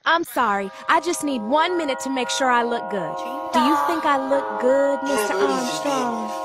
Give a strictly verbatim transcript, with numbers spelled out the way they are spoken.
I'm sorry. I just need one minute to make sure I look good. Do you think I look good, Mister Armstrong?